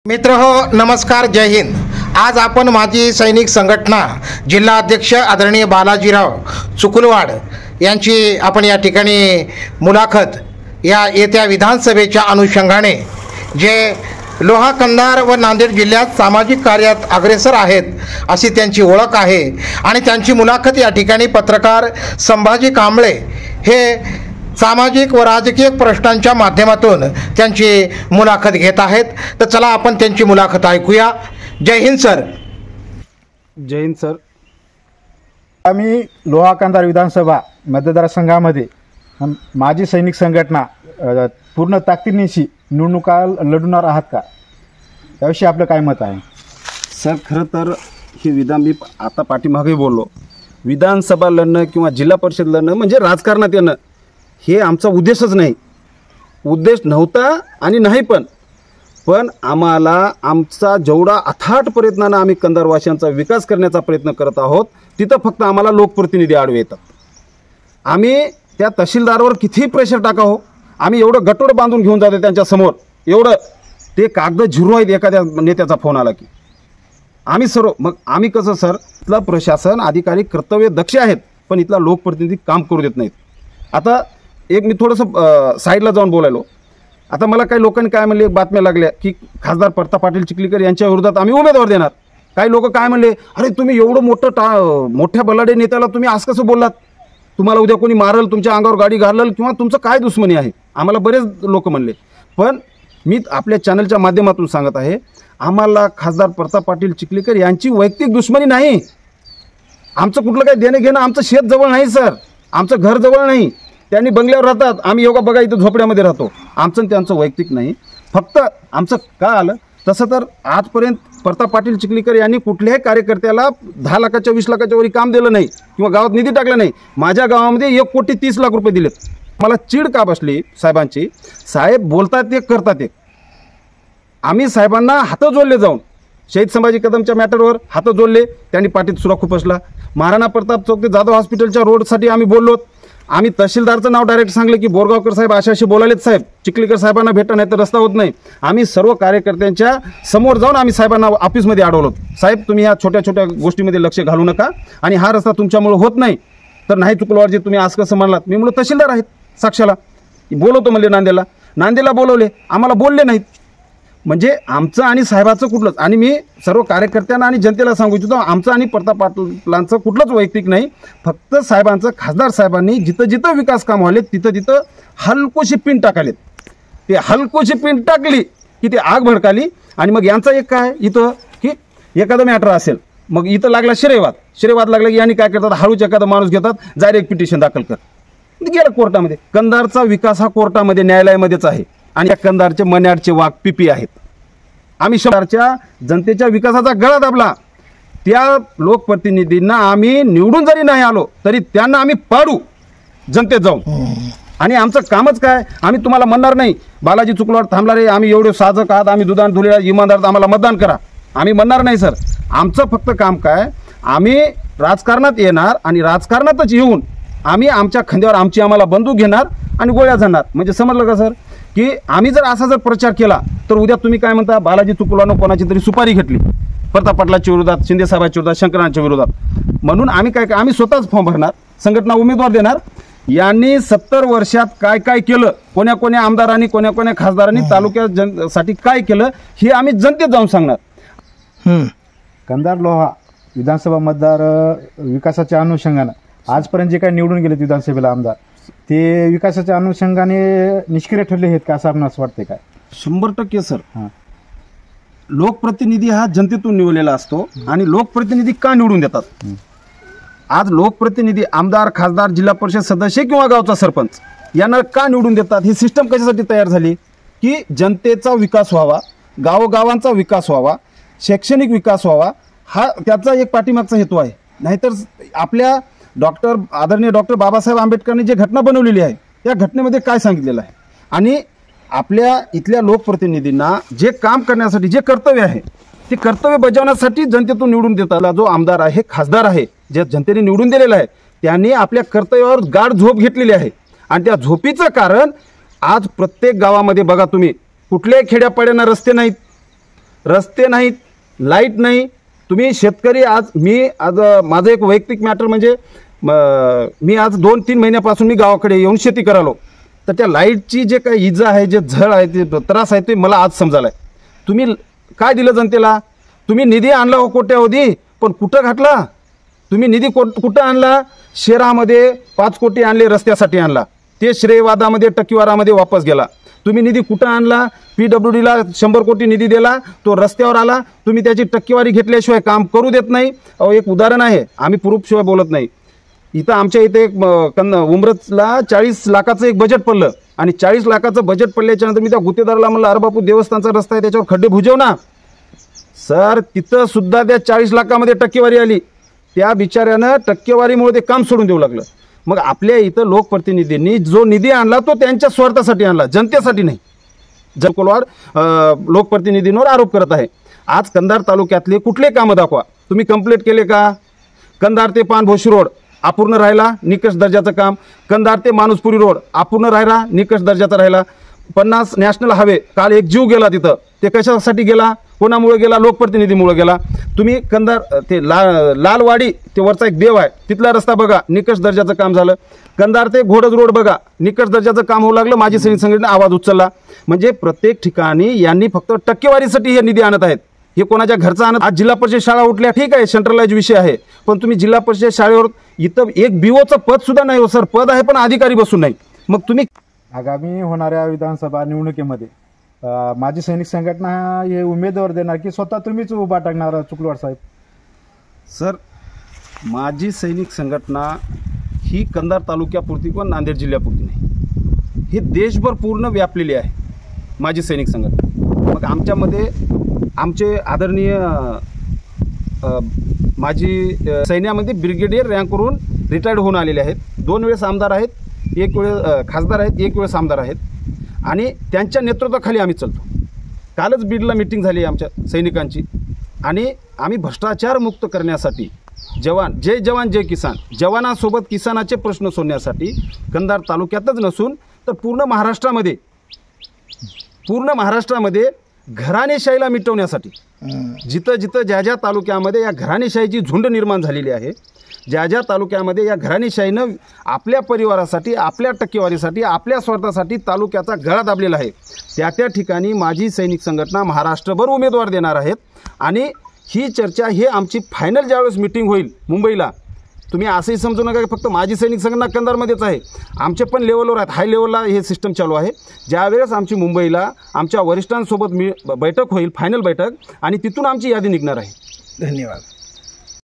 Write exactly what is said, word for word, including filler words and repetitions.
मित्र हो नमस्कार, जय हिंद। आज आपण माजी सैनिक संघटना जिल्हा अध्यक्ष आदरणीय बालाजीराव चुकुलवाड यांची आपण या ठिकाणी मुलाखत या येत्या विधानसभेच्या अनुषंगाने जे लोहा कंधार व नांदेड जिल्ह्यात सामाजिक कार्यात अग्रेसर आहेत अशी त्यांची ओळख आहे आणि त्यांची मुलाखत या ठिकाणी पत्रकार संभाजी कांबळे हे सामाजिक व राजकीय प्रश्नांच्या माध्यमातून त्यांची मुलाखत घेत आहेत। तर चला आपण त्यांची मुलाखत ऐकूया। जय हिंद सर। जय हिंद सर। आम्ही लोहा कंधार विधानसभा मतदारसंघामध्ये माजी सैनिक संघटना पूर्ण ताकदीनिशी निवडणुका लढवणार आहात का, याविषयी आपलं काय मत आहे? सर, खरं तर हे विधान मी आता पाठीमागे बोललो, विधानसभा लढणं किंवा जिल्हा परिषद लढणं म्हणजे राजकारणात येणं हे आमचा उद्देशच नाही, उद्देश नव्हता आणि नाही पण पण आम्हाला आमचा जेवढा अथाट प्रयत्नानं आम्ही कंधारवासियांचा विकास करण्याचा प्रयत्न करत आहोत तिथं फक्त आम्हाला लोकप्रतिनिधी आडवे येतात। आम्ही त्या तहसीलदारवर कितीही प्रेशर टाका हो, आम्ही एवढं गटोड बांधून घेऊन जातो त्यांच्यासमोर, एवढं ते कागद झिरू आहेत एखाद्या नेत्याचा फोन आला की आम्ही सर्व मग आम्ही कसं सर, इथला प्रशासन अधिकारी कर्तव्य दक्ष आहेत पण इथला लोकप्रतिनिधी काम करू देत नाहीत। आता एक मी थोडंसं साईडला जाऊन बोलायलो, आता मला काही लोकांनी काय म्हणले, बातम्या लागल्या की खासदार प्रताप पाटील चिखलीकर यांच्या विरोधात आम्ही उमेदवार देणार। काही लोक काय म्हणले, अरे तुम्ही एवढं मोठं टा मोठ्या बलाढ्य नेत्याला तुम्ही आज कसं बोललात, तुम्हाला उद्या कोणी मारल, तुमच्या अंगावर गाडी घालल किंवा तुमचं काय दुश्मनी आहे, आम्हाला बरेच लोक म्हणले। पण मी आपल्या चॅनलच्या माध्यमातून सांगत आहे, आम्हाला खासदार प्रताप पाटील चिखलीकर यांची वैयक्तिक दुश्मनी नाही, आमचं कुठलं काही देणं घेणं, आमचं शेत जवळ नाही सर, आमचं घर जवळ नाही, त्यांनी बंगल्यावर राहतात, आम्ही योगा बघा इथं झोपड्यामध्ये राहतो, आमचं त्यांचं वैयक्तिक नाही। फक्त आमचं का आलं तसं तर आजपर्यंत प्रताप पाटील चिखलीकर यांनी कुठल्याही कार्यकर्त्याला दहा लाखाच्या वीस लाखाच्या वरी काम दिलं नाही किंवा गावात निधी टाकला नाही। माझ्या गावामध्ये एक कोटी तीस लाख रुपये दिलेत। मला चीड का बसली साहेबांची, साहेब बोलतात एक करतात एक। आम्ही साहेबांना हात जोडले, जाऊन शहीद संभाजी कदमच्या मॅटरवर हात जोडले, त्यांनी पाठीत सुरा खुपसला। महाराणा प्रताप चौक ते जाधव हॉस्पिटलच्या रोडसाठी आम्ही बोललो, आम्ही तहसीलदारचं नाव डायरेक्ट सांगलं की बोरगावकर साहेब असे असे बोलालेत साहेब, चिखलीकर साहेबांना भेटा नाही तर रस्ता होत नाही। आम्ही सर्व कार्यकर्त्यांच्या समोर जाऊन आम्ही साहेबांना ऑफिसमध्ये अडवलो, साहेब तुम्ही ह्या छोट्या छोट्या गोष्टीमध्ये लक्ष घालू नका आणि हा रस्ता तुमच्यामुळे होत नाही तर नाही चुकलवाड जे तुम्ही आज कसं म्हणलात। मी म्हणलो तहसीलदार आहेत साक्षाला, बोलवतो म्हणले नांदेडला, नांदेडला बोलवले, आम्हाला बोलले नाहीत। म्हणजे आमचं आणि साहेबाचं कुठलंच, आणि मी सर्व कार्यकर्त्यांना आणि जनतेला सांगू इच्छितो, आमचं आणि प्रताप पाटलांचं कुठलंच वैयक्तिक नाही, फक्त साहेबांचं, खासदार साहेबांनी जिथं जिथं विकास काम व्हायले तिथं तिथं हलकोशी पिन टाकालेत, ते हलकोशी पिन टाकली की ते आग भडकाली। आणि मग यांचा एक काय इथं की एखादं मॅटर असेल, मग इथं लागला श्रेयवाद, श्रेयवाद लागला की यांनी काय करतात, हळूच एखादा माणूस घेतात, डायरेक्ट पिटिशन दाखल कर, गेलं कोर्टामध्ये। कंधारचा विकास हा कोर्टामध्ये न्यायालयामध्येच आहे आणि या कंधारचे मन्याडचे वाघ पिपी आहेत। आम्ही शहराच्या जनतेच्या विकासाचा गळा दाबला, त्या लोकप्रतिनिधींना आम्ही निवडून जरी नाही आलो तरी त्यांना आम्ही पाडू जनतेत जाऊन। आणि आमचं कामच काय, आम्ही तुम्हाला म्हणणार नाही बालाजी चुकलवाड थांबला रे, आम्ही एवढे साजक आहात, आम्ही दुधान धुले इमानदार, आम्हाला मतदान करा, आम्ही म्हणणार नाही सर। आमचं फक्त काम काय, आम्ही राजकारणात येणार आणि राजकारणातच येऊन आम्ही आमच्या खांद्यावर आमची आम्हाला बंदूक घेणार आणि गोळ्या जाणार। म्हणजे समजलं का सर, की आम्ही जर असा जर प्रचार केला तर उद्या तुम्ही काय म्हणता, बालाजी चुकलवाडनं कोणाची तरी सुपारी घेतली प्रताप पाटलाच्या विरोधात, शिंदे साहेबांच्या विरोधात, शंकरांच्या विरोधात, म्हणून आम्ही काय आम्ही स्वतःच फॉर्म भरणार, संघटना उमेदवार देणार। यांनी सत्तर वर्षात काय काय केलं, कोण्या कोण्या आमदारांनी कोण्या कोण्या खासदारांनी तालुक्या जनसाठी काय केलं हे आम्ही जनतेत जाऊन सांगणार। कंधार लोहा विधानसभा मतदार विकासाच्या अनुषंगानं आजपर्यंत जे काही निवडून गेलेत विधानसभेला आमदार, ते विकासाच्या अनुषंगाने निष्क्रिय ठरले आहेत का असं आपणास वाटते काय? शंभर टक्के सर। हां, लोकप्रतिनिधी हा जनतेतून निवडलेला असतो आणि लोकप्रतिनिधी का निवडून देतात, आज लोकप्रतिनिधी आमदार, खासदार, जिल्हा परिषद सदस्य किंवा गावचा सरपंच यांना का निवडून देतात, ही सिस्टम कशासाठी तयार झाली की जनतेचा विकास व्हावा, गावोगावांचा विकास व्हावा, शैक्षणिक विकास व्हावा, हा त्याचा एक पाठीमागचा हेतू आहे। नाहीतर आपल्या डॉक्टर आदरणीय डॉक्टर बाबासाहेब आंबेडकरांनी जे घटना बनवलेली आहे त्या घटनेमध्ये काय सांगितलेलं आहे, आणि आपल्या इथल्या लोकप्रतिनिधींना जे काम करण्यासाठी जे कर्तव्य आहे ते कर्तव्य बजावण्यासाठी जनतेतून निवडून देताना जो आमदार आहे, खासदार आहे, जे जनतेने निवडून दिलेला आहे, त्यांनी आपल्या कर्तव्यावर गाढ झोप घेतलेली आहे। आणि त्या झोपीचं कारण आज प्रत्येक गावामध्ये बघा तुम्ही, कुठल्याही खेड्यापाड्यांना रस्ते नाहीत, रस्ते नाहीत, लाईट नाही. तुम्ही शेतकरी आज मी आज माझं एक वैयक्तिक मॅटर म्हणजे मी आज दोन तीन महिन्यापासून मी गावाकडे येऊन शेती करालो, तर त्या लाईटची जे काही इजा आहे, जे झळ आहे, ते त्रास आहे, ते मला आज समजायला आहे. तुम्ही काय दिलं जनतेला? तुम्ही निधी आणला हो कोट्यावधी, पण कुठं घातला तुम्ही निधी? को कुठं आणला? शहरामध्ये पाच कोटी आणले, रस्त्यासाठी आणला, ते श्रेयवादामध्ये टक्केवारामध्ये वापस गेला. तुम्ही निधी कुठं आणला? पी डब्ल्यू डीला शंभर कोटी निधी दिला, तो रस्त्यावर आला. तुम्ही त्याची टक्केवारी घेतल्याशिवाय काम करू देत नाही. अहो, एक उदाहरण आहे, आम्ही प्रूफशिवाय बोलत नाही. इथं आमच्या इथे एक कन उमरतला चाळीस लाखाचं एक बजेट पडलं, आणि चाळीस लाखाचं बजेट पडल्याच्यानंतर मी त्या गुत्तेदाराला म्हणलं, अरे बापू देवस्थानचा रस्ता आहे, त्याच्यावर खड्डे भुजव ना. सर, तिथं सुद्धा त्या चाळीस लाखामध्ये टक्केवारी आली. त्या बिचाऱ्यानं टक्केवारीमुळे ते काम सोडून देऊ लागलं. मग आपल्या इथं लोकप्रतिनिधींनी जो निधी आणला तो त्यांच्या स्वार्थासाठी आणला, जनतेसाठी नाही. जकोलवाड लोकप्रतिनिधींवर आरोप करत आहे. आज कंधार तालुक्यातले कुठले कामं दाखवा, तुम्ही कंप्लीट केले का? कंधार ते पानभोशी रोड अपूर्ण राहिला, निकष दर्जाचं काम. कंधार ते माणूसपुरी रोड अपूर्ण राहिला, निकष दर्जाचा राहिला. पन्नास नॅशनल हायवे, काल एक जीव गेला तिथं, ते कशासाठी गेला? कोणामुळे गेला? लोकप्रतिनिधीमुळे गेला. तुम्ही कंधार ते ला लालवाडी ते वरचा एक देव आहे, तिथला रस्ता बघा, निकष दर्जाचं काम झालं. कंधार ते घोडज रोड बघा, निकष दर्जाचं काम होऊ लागलं, माझी सैनिक संघटनेने आवाज उचलला. म्हणजे प्रत्येक ठिकाणी यांनी फक्त टक्केवारीसाठी हे निधी आणत आहेत. हे कोणाच्या घरचा आणत. आज जिल्हा परिषद शाळा उठल्या, ठीक आहे, सेंट्रलाइज विषय आहे, पण तुम्ही जिल्हा परिषद शाळेवर इथं एक बीओचं पद सुद्धा नाही हो सर. पद आहे पण अधिकारी बसून नाही. मग तुम्ही आगामी होणाऱ्या विधानसभा निवडणुकीमध्ये अ, माझी सैनिक संघटना हे उमेदवार देणार की स्वतः तुम्हीच उभा टाकणार चुकलवाड साहेब? सर, माझी सैनिक संघटना ही कंधार तालुक्यापुरती किंवा नांदेड जिल्ह्यापुरती नाही, हे देशभर पूर्ण व्यापलेली आहे माझी सैनिक संघटना. मग आमच्यामध्ये आमचे आदरणीय माझी सैन्यामध्ये ब्रिगेडियर रँकवरून रिटायर्ड होऊन आलेले आहेत. दोन वेळेस आमदार आहेत, एक वेळेस खासदार आहेत, एक वेळेस आमदार आहेत, आणि त्यांच्या नेतृत्वाखाली आम्ही चालतो. कालच बीडला मीटिंग झाली आमच्या सैनिकांची, आणि आम्ही भ्रष्टाचार मुक्त करण्यासाठी जवान जय जवान जय किसान, जवानासोबत किसानाचे प्रश्न सोडण्यासाठी कंधार तालुक्यातच नसून तर पूर्ण महाराष्ट्रामध्ये पूर्ण महाराष्ट्रामध्ये घराणेशाहीला मिटवण्यासाठी जिथं जिथं ज्या ज्या तालुक्यामध्ये या घराणेशाहीची झुंड निर्माण झालेली आहे, ज्या ज्या तालुक्यामध्ये या घराणेशाहीनं आपल्या परिवारासाठी, आपल्या टक्केवारीसाठी, आपल्या स्वार्थासाठी तालुक्याचा गळा दाबलेला आहे, त्या त्या ठिकाणी माझी सैनिक संघटना महाराष्ट्रभर उमेदवार देणार आहेत. आणि ही चर्चा हे आमची फायनल ज्यावेळेस मीटिंग होईल मुंबईला, तुम्ही असंही समजू नका की फक्त माझी सैनिक संघटना कंधारमध्येच आहे, आमचे पण लेवलवर आहेत, हाय लेवलला हे सिस्टम चालू आहे. ज्यावेळेस आमची मुंबईला आमच्या वरिष्ठांसोबत मी बैठक होईल, फायनल बैठक, आणि तिथून आमची यादी निघणार आहे. धन्यवाद.